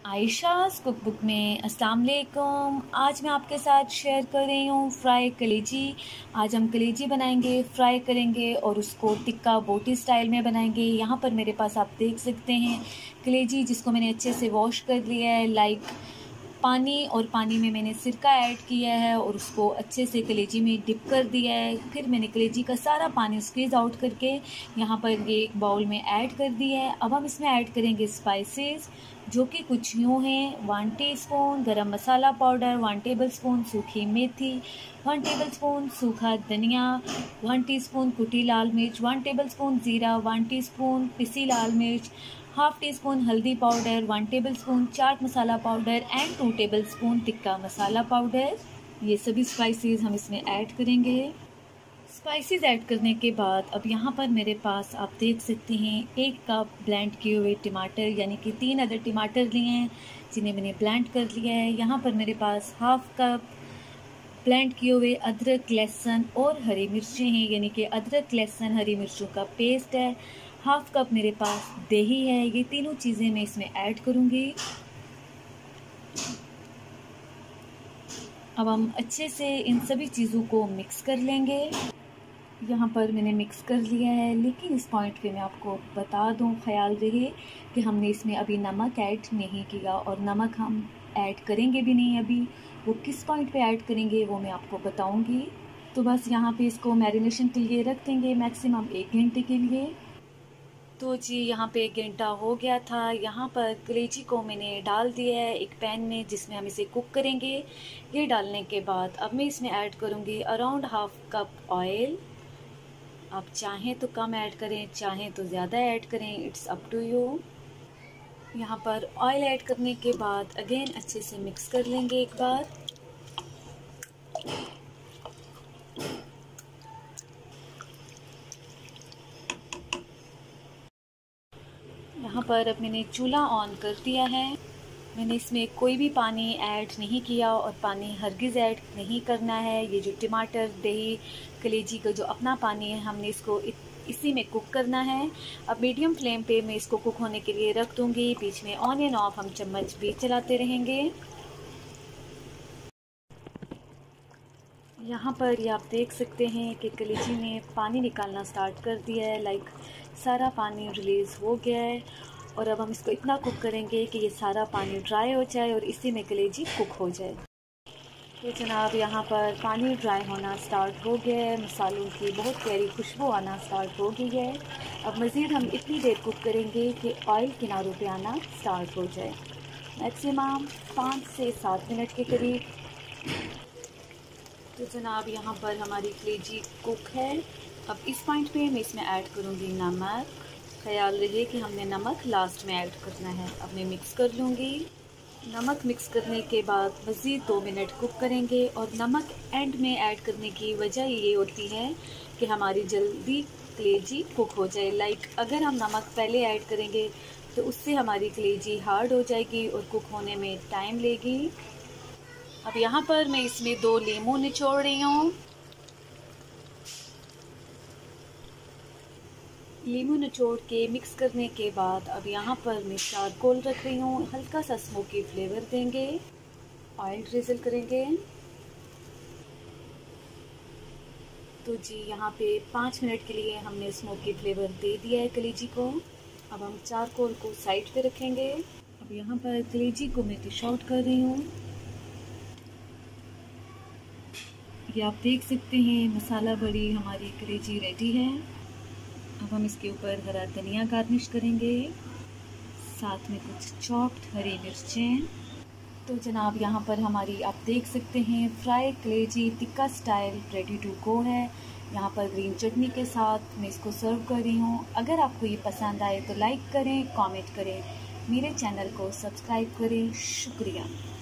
Ayesha's cookbook में अस्सलाम वालेकुम। आज मैं आपके साथ शेयर कर रही हूँ फ्राई कलेजी। आज हम कलेजी बनाएंगे, फ्राई करेंगे और उसको टिक्का बोटी स्टाइल में बनाएंगे। यहाँ पर मेरे पास आप देख सकते हैं कलेजी जिसको मैंने अच्छे से वॉश कर लिया है पानी, और पानी में मैंने सिरका ऐड किया है और उसको अच्छे से कलेजी में डिप कर दिया है। फिर मैंने कलेजी का सारा पानी स्क्वीज़ आउट करके यहाँ पर ये एक बाउल में ऐड कर दिया है। अब हम इसमें ऐड करेंगे स्पाइसेस, जो कि कुछ यूँ हैं: 1 टीस्पून गरम मसाला पाउडर, 1 टेबलस्पून सूखी मेथी, 1 टेबलस्पून सूखा धनिया, 1 टीस्पून कुटी लाल मिर्च, 1 टेबलस्पून ज़ीरा, 1 टीस्पून पिसी लाल मिर्च, हाफ़ टी स्पून हल्दी powder, 1 tablespoon chaat masala powder and 2 tablespoon tikka masala powder. ये सभी स्पाइसेस हम इसमें ऐड करेंगे। स्पाइसेस ऐड करने के बाद अब यहाँ पर मेरे पास आप देख सकते हैं 1 कप ब्लेंड किए हुए टमाटर, यानी कि 3 अदर टमाटर लिए हैं जिन्हें मैंने ब्लेंड कर लिया है। यहाँ पर मेरे पास हाफ़ कप ब्लेंड किए हुए अदरक, लहसुन और हरी मिर्चें हैं, यानी कि अदरक, लहसुन, हरी मिर्चों का पेस्ट है। हाफ़ कप मेरे पास दही है। ये तीनों चीज़ें मैं इसमें ऐड करूँगी। अब हम अच्छे से इन सभी चीज़ों को मिक्स कर लेंगे। यहाँ पर मैंने मिक्स कर लिया है, लेकिन इस पॉइंट पे मैं आपको बता दूँ, ख्याल रहे कि हमने इसमें अभी नमक ऐड नहीं किया और नमक हम ऐड करेंगे भी नहीं अभी। वो किस पॉइंट पे ऐड करेंगे वो मैं आपको बताऊँगी। तो बस यहाँ पे इसको मैरिनेशन के लिए रख देंगे मैक्सिमम 1 घंटे के लिए। तो जी यहाँ पे 1 घंटा हो गया था। यहाँ पर कलेजी को मैंने डाल दिया है एक पैन में जिसमें हम इसे कुक करेंगे। ये डालने के बाद अब मैं इसमें ऐड करूँगी अराउंड हाफ़ कप ऑयल। आप चाहें तो कम ऐड करें, चाहें तो ज़्यादा ऐड करें, इट्स अप टू यू। यहाँ पर ऑयल ऐड करने के बाद अगेन अच्छे से मिक्स कर लेंगे एक बार। यहाँ पर अब मैंने चूल्हा ऑन कर दिया है। मैंने इसमें कोई भी पानी ऐड नहीं किया और पानी हरगिज़ ऐड नहीं करना है। ये जो टमाटर, दही, कलेजी का जो अपना पानी है, हमने इसको इसी में कुक करना है। अब मीडियम फ्लेम पे मैं इसको कुक होने के लिए रख दूँगी। बीच में ऑन एंड ऑफ हम चम्मच भी चलाते रहेंगे। यहाँ पर ये आप देख सकते हैं कि कलेजी ने पानी निकालना स्टार्ट कर दिया है, सारा पानी रिलीज़ हो गया है। और अब हम इसको इतना कुक करेंगे कि ये सारा पानी ड्राई हो जाए और इसी में कलेजी कुक हो जाए। तो जनाब यहाँ पर पानी ड्राई होना स्टार्ट हो गया है, मसालों की बहुत प्यारी खुशबू आना स्टार्ट हो गई है। अब मज़ीद हम इतनी देर कुक करेंगे कि ऑयल किनारों पे आना स्टार्ट हो जाए, मैक्सिमम 5 से 7 मिनट के करीब। तो जनाब यहाँ पर हमारी कलेजी कुक है। अब इस पॉइंट पे मैं इसमें ऐड करूँगी नमक। ख्याल रहे कि हमने नमक लास्ट में ऐड करना है। अब मैं मिक्स कर लूँगी। नमक मिक्स करने के बाद मज़ीद 2 मिनट कुक करेंगे। और नमक एंड में ऐड करने की वजह ये होती है कि हमारी जल्दी कलेजी कुक हो जाए। अगर हम नमक पहले ऐड करेंगे तो उससे हमारी कलेजी हार्ड हो जाएगी और कुक होने में टाइम लेगी। अब यहाँ पर मैं इसमें 2 लीमू निचोड़ रही हूँ। लीमू निचोड़ के मिक्स करने के बाद अब यहाँ पर मैं चारकोल रख रही हूँ, हल्का सा स्मोकी फ्लेवर देंगे। ऑयल ड्रिजल करेंगे। तो जी यहाँ पे 5 मिनट के लिए हमने स्मोकी फ्लेवर दे दिया है कलेजी को। अब हम चारकोल को साइड पे रखेंगे। अब यहाँ पर कलेजी को मैं डिश आउट कर रही हूँ। ये आप देख सकते हैं मसाला बड़ी हमारी कलेजी रेडी है। अब हम इसके ऊपर हरा धनिया गार्निश करेंगे, साथ में कुछ चॉप्ड हरी मिर्चें। तो जनाब यहाँ पर हमारी आप देख सकते हैं फ्राई कलेजी tikka style ready to go है। यहाँ पर ग्रीन चटनी के साथ मैं इसको सर्व कर रही हूँ। अगर आपको ये पसंद आए तो लाइक करें, कमेंट करें, मेरे चैनल को सब्सक्राइब करें। शुक्रिया।